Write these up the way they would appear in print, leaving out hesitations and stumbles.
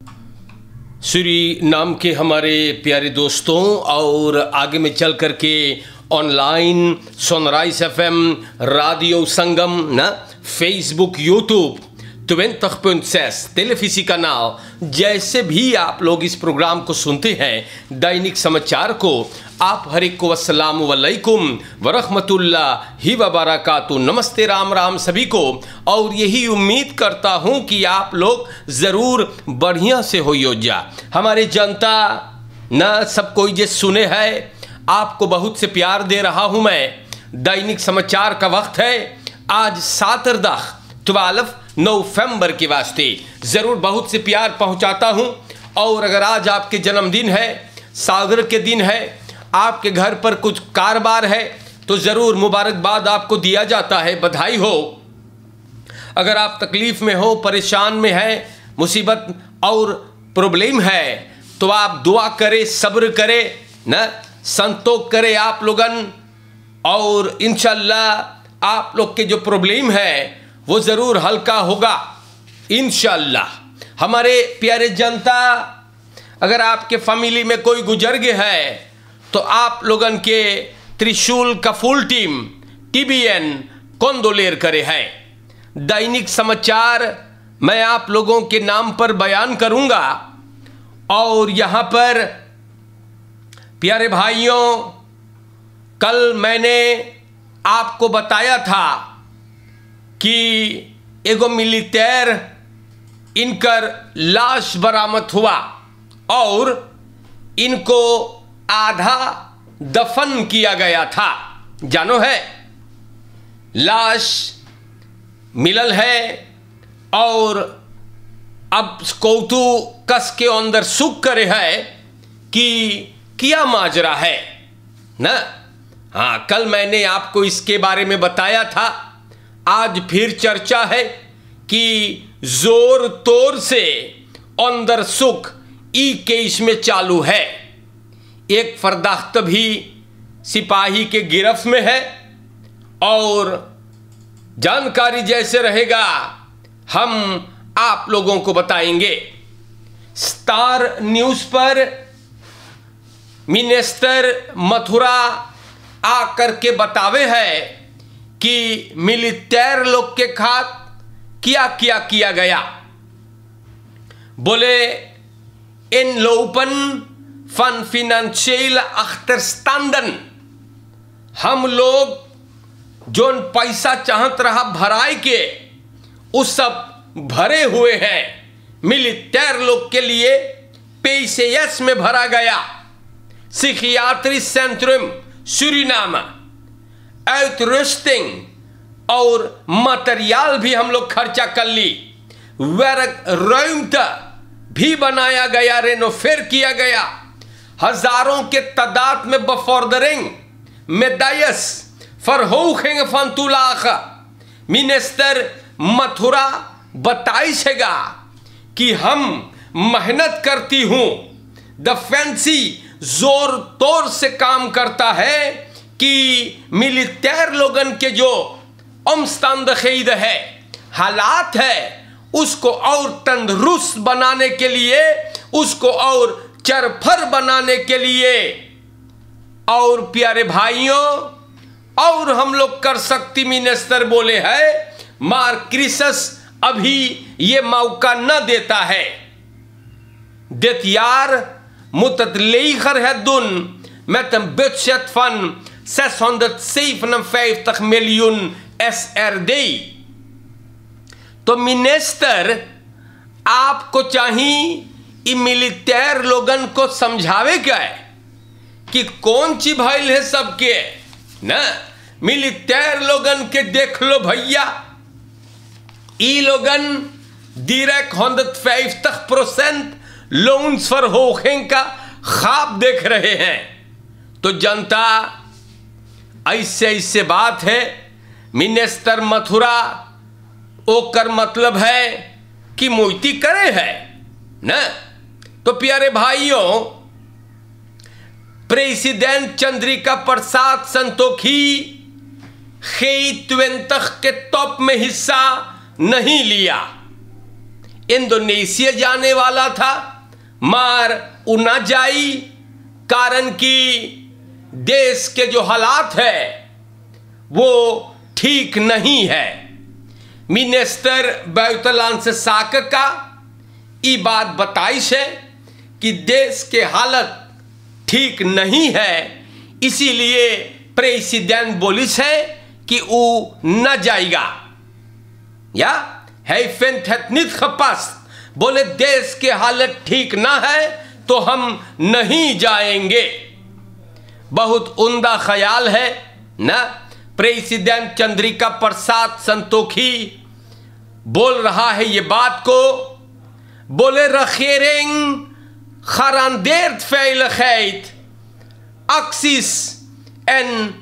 सूरी नाम के हमारे प्यारे दोस्तों और आगे में चल कर के online sunrise FM Radio Sangam na Facebook YouTube 20.6 television कनाल जैसे भी आप लोग इस प्रोग्राम को सुनते हैं दैनिक समाचार को आप हर एक को अस्सलाम वालेकुम वरहमतुल्लाहि व बरकातुहू नमस्ते राम राम सभी को। और यही उम्मीद करता हूं कि आप लोग ज़रूर बढ़िया से हो योजा हमारे जनता न सब कोई जे सुने है आपको बहुत से प्यार दे रहा हूं मैं। दैनिक समाचार का वक्त है आज सातरदाह 12 नवंबर के वास्ते ज़रूर बहुत से प्यार पहुंचाता हूं। और अगर आज आपके जन्मदिन है सागर के दिन है आपके घर पर कुछ कारोबार है तो ज़रूर मुबारकबाद आपको दिया जाता है, बधाई हो। अगर आप तकलीफ़ में हो परेशान में है मुसीबत और प्रॉब्लम है तो आप दुआ करें सब्र करें न संतोष करें आप लोगन और इंशाअल्लाह आप लोग के जो प्रॉब्लम है वो ज़रूर हल्का होगा इंशाअल्लाह। हमारे प्यारे जनता अगर आपके फैमिली में कोई गुजर गया है तो आप लोगन के त्रिशूल का फुल टीम TBN कंदोलेर करे है। दैनिक समाचार मैं आप लोगों के नाम पर बयान करूंगा और यहाँ पर प्यारे भाइयों कल मैंने आपको बताया था कि एगो मिलिटेर इनकर लाश बरामद हुआ और इनको आधा दफन किया गया था। जानो है लाश मिलल है और अब कौतु कस के अंदर सुख करे है कि क्या माजरा है ना। हाँ कल मैंने आपको इसके बारे में बताया था, आज फिर चर्चा है कि जोर तोर से अंदर सुख ई केस में चालू है। एक फर्दाख्त भी सिपाही के गिरफ्त में है और जानकारी जैसे रहेगा हम आप लोगों को बताएंगे। स्टार न्यूज़ पर मिनिस्टर मथुरा आकर के बतावे है कि मिलिटेर लोग के खात क्या क्या किया गया। बोले इन लोपन फन फिनेंशियल अख्तरस्तांदन हम लोग जोन पैसा चाहत रहा भराई के उस सब भरे हुए हैं। मिलिटेर लोग के लिए PCS में भरा गया, सिखियात्री सेंट्रम सूरीनाम आउटरस्टिंग और मटेरियल भी हम लोग खर्चा कर ली। वर्क रूम भी बनाया गया, रेनोवेट किया गया। हजारों के तादाद में बफॉर्डरिंग मेदायस फरहोखेंग फंतुलाख मिनिस्टर मथुरा बताइएगा कि हम मेहनत करती हूं। द फैंसी जोर तोर से काम करता है कि मिलिटेर लोगन के जो अमस्तंदखीद है हालात है उसको और तंदुरुस्त बनाने के लिए, उसको और चरफर बनाने के लिए। और प्यारे भाइयों और हम लोग कर सकती मिनिस्टर बोले है मार्क्रिसस अभी ये मौका न देता है। देतियार मुततलीखर है दुन met een budget van 657 miljoen SRD। तो मिनिस्टर आपको चाहिए मिलिटेर लोगन को समझावे क्या है कि कौन ची भाईल है सबके ना। मिलिटेर लोगन के देख लो भैया, ई लोगन डायरेक्ट 150% लोन्स फॉर होखें का ख्वाब देख रहे हैं। तो जनता ऐसे ऐसे बात है। मिनिस्टर मथुरा ओकर मतलब है कि मोइती करे है ना। तो प्यारे भाइयों प्रेसिडेंट चंद्रिका प्रसाद संतोखी G20 के टॉप में हिस्सा नहीं लिया। इंडोनेशिया जाने वाला था, मार उ ना जाई, कारण कि देश के जो हालात है वो ठीक नहीं है। मिनिस्टर बैतलान से साक का ये बात बताइश है कि देश के हालत ठीक नहीं है, इसीलिए प्रेसिडेंट बोलिस है कि वो न जाएगा। या है फेंथेटनित खपास बोले देश के हालत ठीक ना है तो हम नहीं जाएंगे। बहुत उम्दा ख्याल है ना। प्रेसिडेंट चंद्रिका प्रसाद संतोखी बोल रहा है ये बात को, बोले regering garandeert veiligheid, acties en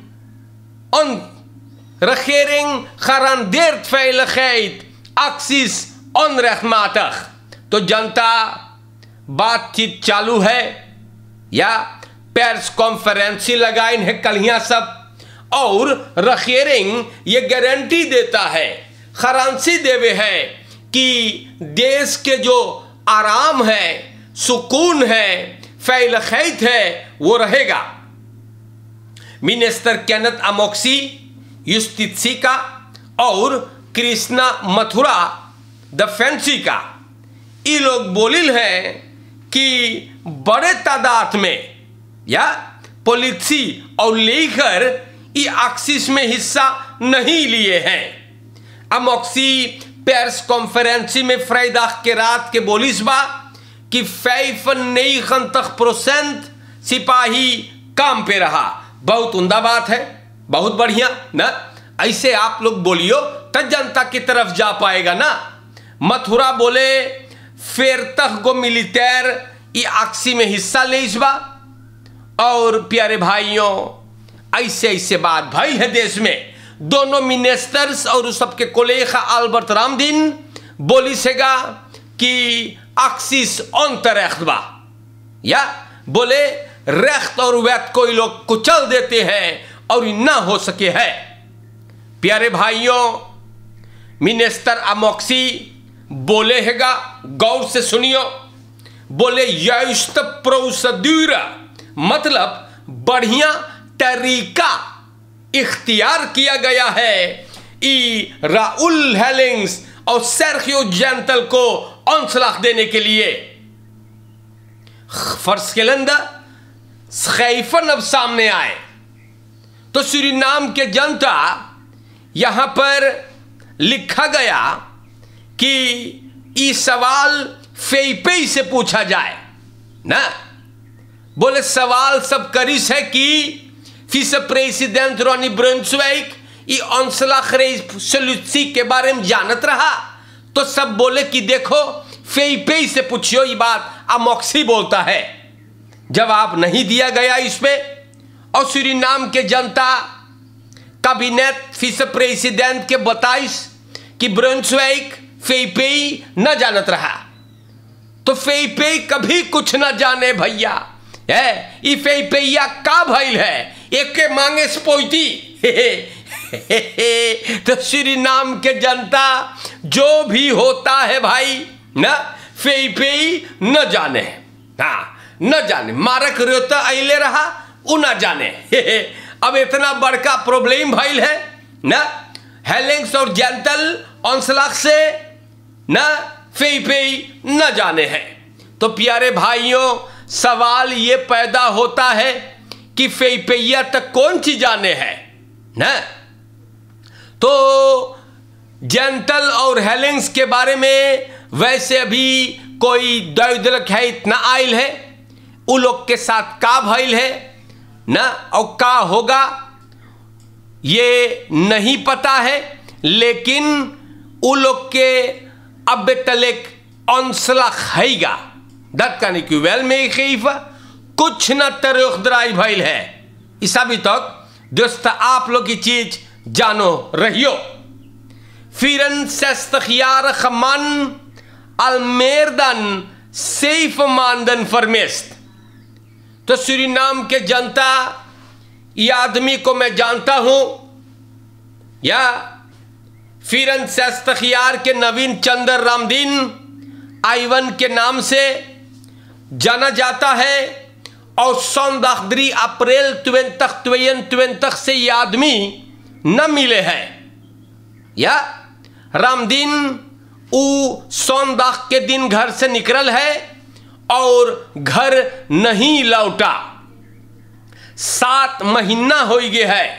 regering garandeert veiligheid, acties onrechtmatig। तो जनता बातचीत चालू है या प्रेस कॉन्फ्रेंस लगाइन है कल सब, और रखेरिंग ये गारंटी देता है, खरांसी देवे है कि देश के जो आराम है, सुकून है, फैलखैत है वो रहेगा। मिनिस्टर केनेथ अमोक्सी युस्टित्सी का और कृष्णा मथुरा डिफेंसी का ये लोग बोलिल है कि बड़े तादाद में या पॉलिसी और लेकर ये एक्सिस में हिस्सा नहीं लिए हैं। अमोक्सी प्रेस कॉन्फ्रेंस में फ्राइडे के रात के बोलिस बा कि 95% सिपाही काम पे रहा। बहुत उम्दा बात है, बहुत बढ़िया ना। ऐसे आप लोग बोलियो तो जनता की तरफ जा पाएगा ना। मथुरा बोले फिर तक गो मिलिटेर ये आक्सी में हिस्सा ले इस बा। और प्यारे भाइयों, ऐसे ऐसे बात भाई है देश में। दोनों मिनिस्टर्स और सबके कोलेखा अल्बर्ट रामदिन बोली सेगा कि एक्सिस अंतरेख्त बा, या बोले रेख्त और वैत को लोग कुचल देते हैं और ना हो सके है। प्यारे भाइयों, मिनिस्टर अमोक्सी बोले हैगा, गौर से सुनियो, बोले युस्त प्रोसीड्यूर मतलब बढ़िया तरीका इख्तियार किया गया है ई राउल हेलिंग्स और सर्खियो जेंटल को अंसलाख देने के लिए। फर्स्केलंदा खैफन अब सामने आए तो सूरीनाम के जनता यहां पर लिखा गया कि ये सवाल फेईपेई से पूछा जाए ना। बोले सवाल सब करिस है कि विसे प्रेसिडेंट रोनी ब्रुन्सविक ये अंसलाख रेजोल्यूशन के बारे में जानत रहा, तो सब बोले कि देखो फेईपेई से पूछियो। ये बात अमोक्सी बोलता है, जवाब नहीं दिया गया इस पे। और सूरीनाम के जनता कैबिनेट विसे प्रेसिडेंट के बताइस कि ब्रुन्सविक फेईपेई न जानत रहा। तो फेईपेई कभी कुछ न जाने भैया है। ये फेईपेइया का भइल है, एक के मांगे स्पोइटी। तो सूरीनाम के जनता जो भी होता है भाई ना, फेईपेई न जाने, हाँ न जाने। मारक रोता अले रहा उ न जाने। अब इतना बड़का प्रॉब्लम भइल है ना, हेलिंग्स और जेंटल अंसलाख से ना फेईपेई न जाने हैं। तो प्यारे भाइयों, सवाल ये पैदा होता है कि फेईपेइया तक कौन सी जाने है ना। तो जेंटल और हेलिंग्स के बारे में वैसे अभी कोई दौदलक है इतना आयल है, उ लोग के साथ का भइल है ना और का होगा ये नहीं पता है। लेकिन उ लोग के अब तलक अंसलाख हैगा दत्कानी की वेल में खीफा कुछ न तरुखदराई भइल है। इसा भी तक दोस्त आप लोग की चीज जानो रहियो। फिरन सेस्तखियार खमन अलमेरदन सेफ मानदन फरमेस्त। तो सूरीनाम के जनता, ये आदमी को मैं जानता हूं, या फिरन सेस्तखियार के नवीन चंद्र रामदीन आइवन के नाम से जाना जाता है। और 29 अप्रैल 2022 से ये आदमी न मिले हैं, या रामदीन उ 29 के दिन घर से निकल है और घर नहीं लौटा। 7 महीना हो गया है।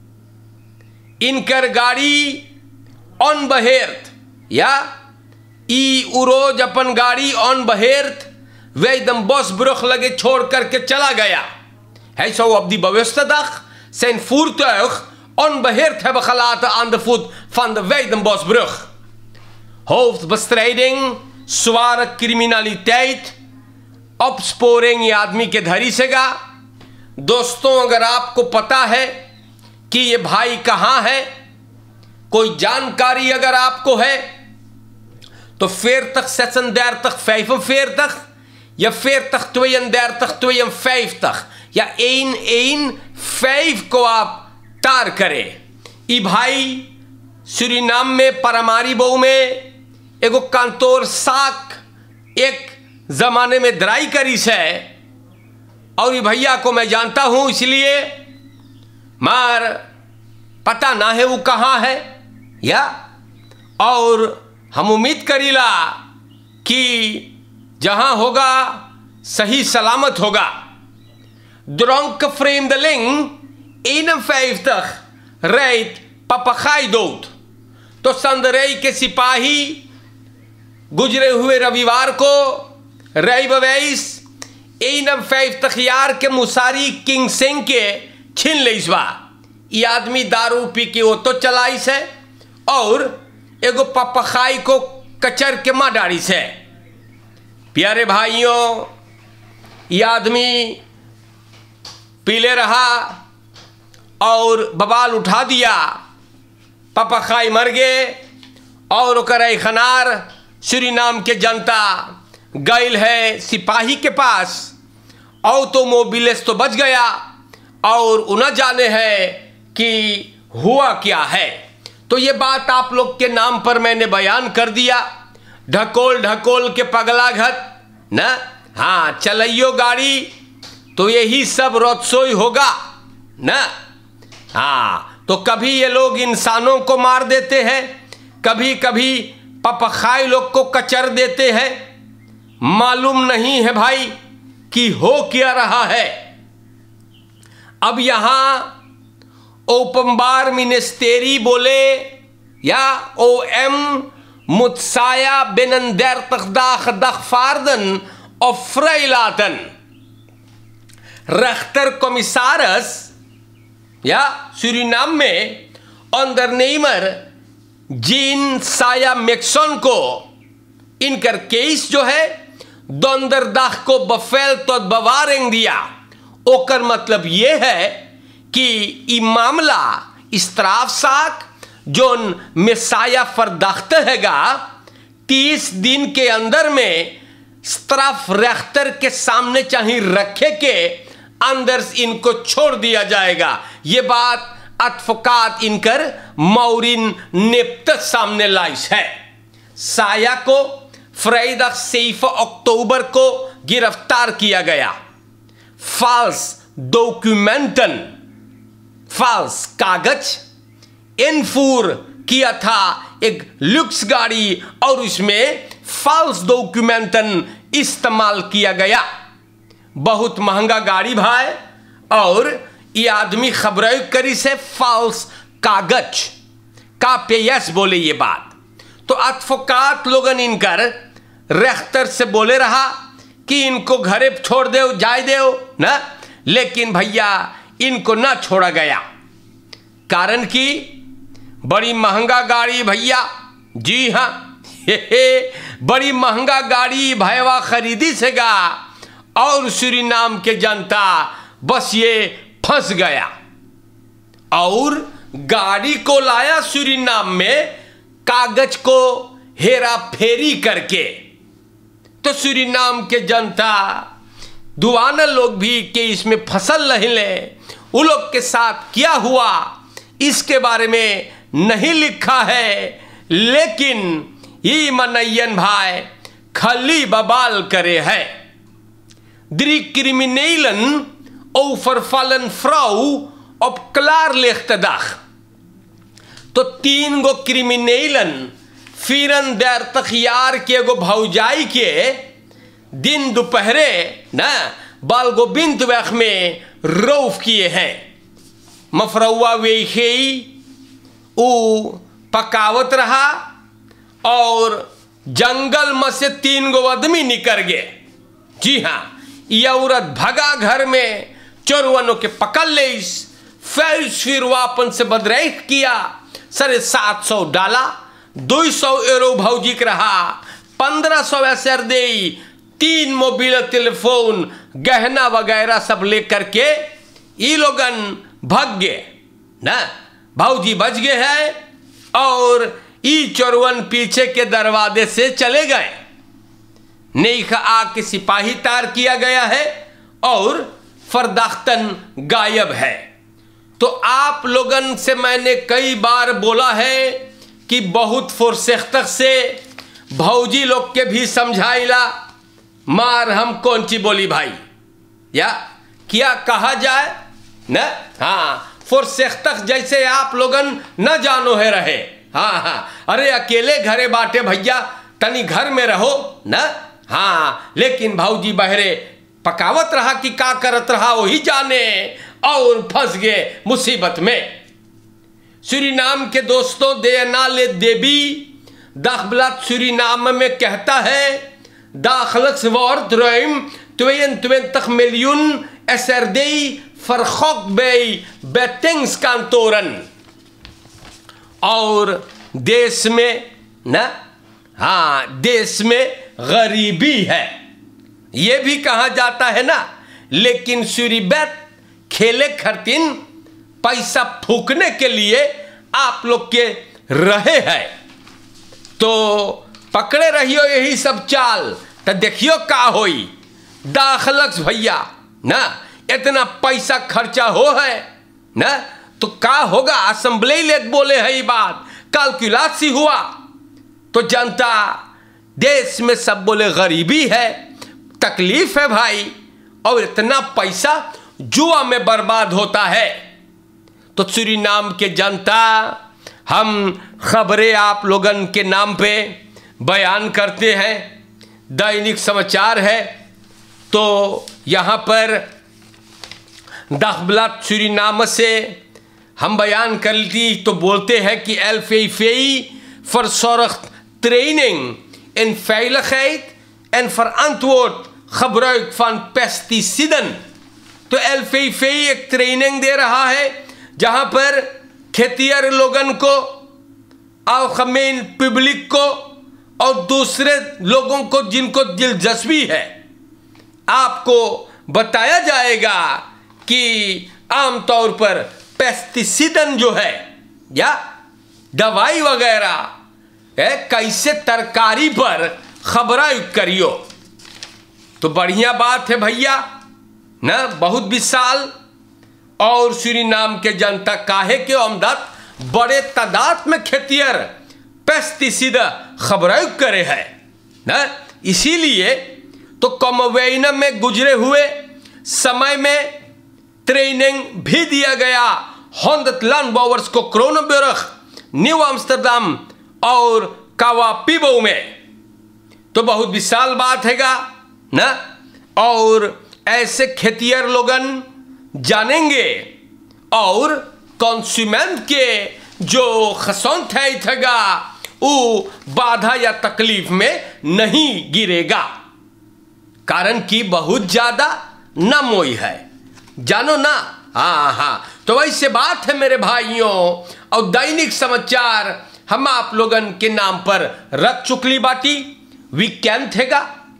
इनकर गाड़ी ऑन बहेर्थ, या ई रोज अपन गाड़ी ऑन बहेर्थ वे एकदम बस ब्रुख लगे छोड़ करके चला गया है। सो अब दी bewustig zijn voertuig onbeheerd hebben gelaten aan de voet van de Weidenbosbrug. Hoofdbestrijding, zware criminaliteit, opsporing ये आदमी के धरी सेगा। दोस्तों, अगर आपको पता है कि ये भाई कहाँ है, कोई जानकारी अगर आपको है, तो 40 36 45 या 40 32 52 या 115 को आप तार करें। ई भाई सूरीनाम में परमारी बहू में एगो कांतोर साक एक जमाने में दराई करी से, और ये भैया को मैं जानता हूं, इसलिए मार पता ना है वो कहाँ है, या और हम उम्मीद करीला कि जहां होगा सही सलामत होगा। Dronken vreemdeling 51 rijdt papagaai dood। तो संदरई के सिपाही गुजरे हुए रविवार को रई बवैस 51 यार के मुसारी किंग सिंह के छीन लेसवा। ये आदमी दारू पी के वो तो चलाई से और एगो पपखाई को कचर के मार डाली से। प्यारे भाइयों, ये आदमी पीले रहा और बवाल उठा दिया, पपखाई मर गए और करे खनार सूरीनाम के जनता गैल है सिपाही के पास। और तो मोबिलेस तो बच गया और उन्हें जाने है कि हुआ क्या है। तो ये बात आप लोग के नाम पर मैंने बयान कर दिया। ढकोल ढकोल के पगला घट न, हाँ चलइयो गाड़ी तो यही सब रोतसोई होगा न। हाँ, तो कभी ये लोग इंसानों को मार देते हैं, कभी कभी पपखाई लोग को कचर देते हैं। मालूम नहीं है भाई कि हो क्या रहा है। अब यहां ओपनबार मिनिस्टेरी बोले या OM मुत्साया बिनंदर तखदाख दखफार्दन और फ्रेलातन रेख्तर कमिसारस या सूरीनाम में अंडरनेमर जीन साया मैक्सन को इनकर केस जो है दोंदरदाख को बफेल तो बवारेंग दिया। ओकर मतलब ये है कि ई मामला इस्तराफ साक जोन मिसाया फरदाख्त हैगा 30 दिन के अंदर में इस्तराफ रेख्तर के सामने चाहे रखे के अंदर इनको छोड़ दिया जाएगा। ये बात अतफकात इनकर मौरिन नेप्त सामने लाइस है। साया को फ्राइडे 6 अक्टूबर को गिरफ्तार किया गया। फाल्स डॉक्यूमेंटन, फाल्स कागज इनफूर किया था एक लुक्स गाड़ी और उसमें फाल्स डॉक्यूमेंटन इस्तेमाल किया गया। बहुत महंगा गाड़ी भाई, और ये आदमी खबरें करी से फाल्स कागज का पेयस बोले ये बात। तो अतफकात लोगन इनकर रेख्तर से बोले रहा कि इनको घरे छोड़ दे जाए दे ना, लेकिन भैया इनको ना छोड़ा गया। कारण कि बड़ी महंगा गाड़ी भैया, जी हाँ बड़ी महंगा गाड़ी भैया खरीदी सेगा और सूरीनाम के जनता बस ये फंस गया और गाड़ी को लाया सूरीनाम में कागज को हेरा फेरी करके। तो सूरीनाम के जनता दुआना लोग भी कि इसमें फसल नहीं ले, उन लोग के साथ क्या हुआ इसके बारे में नहीं लिखा है। लेकिन ये मनयन भाई खाली बबाल करे है। दी क्रिमिनेलन overvallen vrouw op klaarlichte dag. तो 3 गो क्रिमिनेलन 34 यार के एगो भौजाई के दिन दोपहरे ना बाल गोबिंद वख में रौफ किए हैं। मफरौआ वेखे उ पकावत रहा और जंगल में से 3 गो आदमी निकल गए। जी हाँ, यह औरत भगा घर में, चोरवनों के पकड़ ले, फिर वापन से बदरेख किया, 750 डाला, 200 यूरो भौजी के रहा, 1500 ऐसर दे, 3 मोबाइल टेलीफोन गहना वगैरह सब लेकर के ये लोगन भाग गए ना। भौजी बच गए हैं और ई चोरवन पीछे के दरवाजे से चले गए। नेक आग के सिपाही तार किया गया है और फरदाख्तन गायब है। तो आप लोगन से मैंने कई बार बोला है कि बहुत फुरसख्त से भौजी लोग के भी समझाइला, मार हम कौन ची बोली भाई, या क्या कहा जाए न। हाँ, फुरसख्त जैसे आप लोगन न जानो है रहे। हाँ हाँ, अरे अकेले घरे बाटे भैया, तनी घर में रहो न। हाँ, लेकिन भौजी बहरे पकावत रहा कि का करत रहा वही जाने, और फंस गए मुसीबत में। सूरीनाम के दोस्तों, देनाले देवी दाखबलात सूरीनाम में कहता है दाखलक्स वॉर्ड रोइम 22 मिलियन एसरदेई फरखोक बेई बेटिंग्स कांतोरन। और देश में न, हाँ, देश में गरीबी है ये भी कहा जाता है ना। लेकिन सूरीबैत खेले खर्तिन पैसा फूकने के लिए आप लोग के रहे हैं, तो पकड़े रहियो यही सब चाल, तो देखियो का होई। दाखलक्स भैया ना, इतना पैसा खर्चा हो है ना, तो का होगा। असेंबली लेट बोले है ये बात, कैलकुलेट सी हुआ तो जनता देश में सब बोले गरीबी है, तकलीफ है भाई, और इतना पैसा जुआ में बर्बाद होता है। तो सूरीनाम के जनता, हम खबरें आप लोगन के नाम पे बयान करते हैं, दैनिक समाचार है। तो यहाँ पर दाखबलात सूरीनाम से हम बयान कर ली तो बोलते हैं कि LVV verzorgt training in veiligheid en verantwoord gebruik van pesticiden। तो LVV एक ट्रेनिंग दे रहा है जहां पर खेतियर लोगन को और खमेन पब्लिक को और दूसरे लोगों को जिनको दिलचस्पी है, आपको बताया जाएगा कि आमतौर पर पेस्टिसिडन जो है या दवाई वगैरह कैसे तरकारी पर खबरें करियो। तो बढ़िया बात है भैया ना, बहुत विशाल। और सूरीनाम के जनता काहे के आमदत बड़े तादाद में खेतियर पेस्टिसिड खबरें करे है ना। इसीलिए तो कॉमनवेल्थ में गुजरे हुए समय में ट्रेनिंग भी दिया गया 100 लैंडबॉवर्स को क्रोनबर्ग, न्यू आम्स्टरडम और कावापिबो में। तो बहुत विशाल बात हैगा ना। और ऐसे खेतियर लोगन जानेंगे और कंज्यूमेंट के जो खसौंत हैगा वो बाधा या तकलीफ में नहीं गिरेगा, कारण कि बहुत ज्यादा नमोई है, जानो ना। हाँ हाँ, तो वैसे बात है मेरे भाइयों। और दैनिक समाचार हम आप लोगन के नाम पर रख चुकली बाटी वीकेंड थेगा।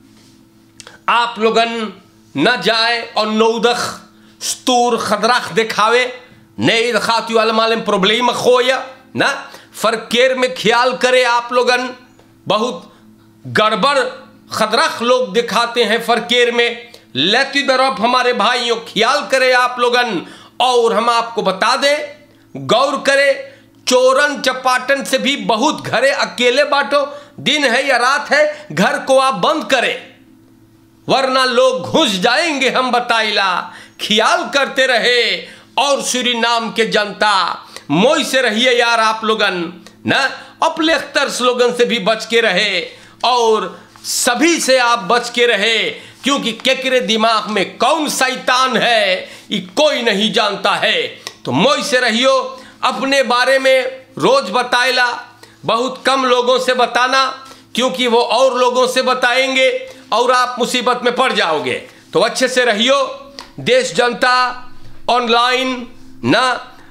आप लोगन न जाए और नौदख स्तूर खदराख दिखावे, नहीं दिखाती वाले मालूम प्रॉब्लम खोया ना। फरकेर में ख्याल करे आप लोगन, बहुत गड़बड़ खदराख लोग दिखाते हैं फरकेर में। लेती तरफ हमारे भाइयों ख्याल करे आप लोगन। और हम आपको बता दें, गौर करे, चोरन चपाटन से भी बहुत घरे अकेले बाटो दिन है या रात है, घर को आप बंद करें, वरना लोग घुस जाएंगे हम बताइला। ख्याल करते रहे और सूरीनाम के जनता, मोई से रहिए यार आप लोगन ना, अपने अख्तर स्लोगन से भी बच के रहे और सभी से आप बच के रहे, क्योंकि केकरे दिमाग में कौन शैतान है ये कोई नहीं जानता है। तो मोई से रहियो, अपने बारे में रोज बताइला, बहुत कम लोगों से बताना, क्योंकि वो और लोगों से बताएंगे और आप मुसीबत में पड़ जाओगे। तो अच्छे से रहियो। देश जनता ऑनलाइन ना,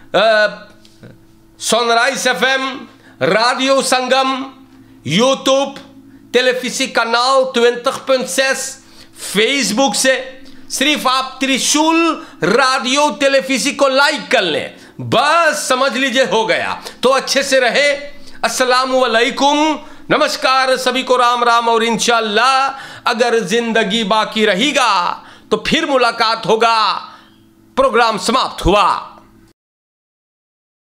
sunrise FM, radio Sangam, YouTube, television canal 20.6, Facebook से सिर्फ आप त्रिशूल रेडियो टेलीविजन को लाइक कर लें, बस समझ लीजिए हो गया। तो अच्छे से रहे। अस्सलामु अलैकुम, नमस्कार सभी को, राम राम। और इंशाअल्लाह अगर जिंदगी बाकी रहेगा तो फिर मुलाकात होगा। प्रोग्राम समाप्त हुआ।